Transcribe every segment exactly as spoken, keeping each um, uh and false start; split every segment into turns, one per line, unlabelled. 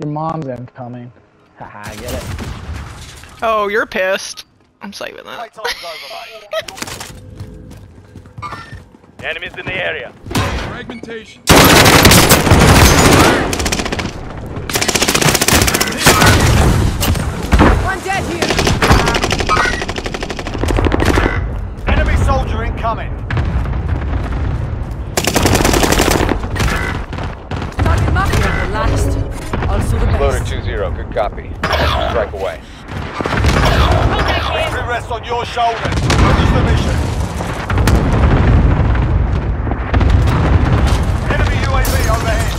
Your mom's incoming. Haha, I get it.
Oh, you're pissed. I'm saving that.
Enemies in the area.
Fragmentation.
One dead here.
Enemy soldier incoming.
Target mark. You're the last. Also the
Loader
best.
two zero, good copy. Strike away.
Victory rests on your shoulders. Finish the mission. Enemy U A V overhead.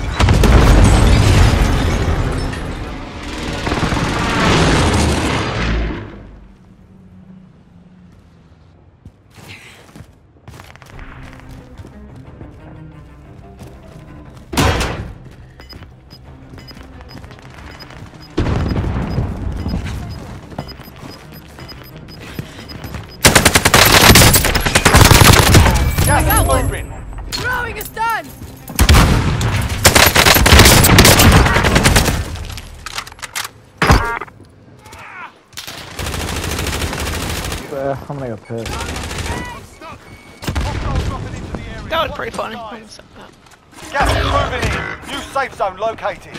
Gas is moving.
Throwing a stun.
Uh, I'm gonna go piss.
That was pretty funny.
Gas is moving in. New safe zone located.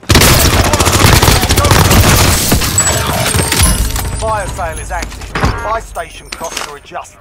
Fire sale is active. Buy station costs are adjusted.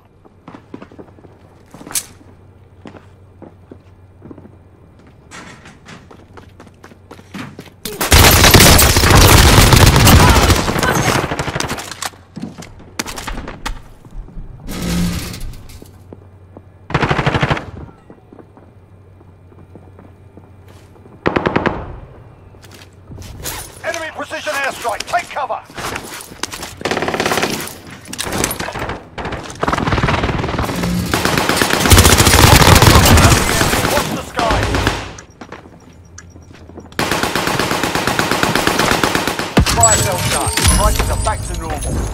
Enemy precision airstrike. Take cover. Watch the sky. Fire cell done. Prices are back to normal.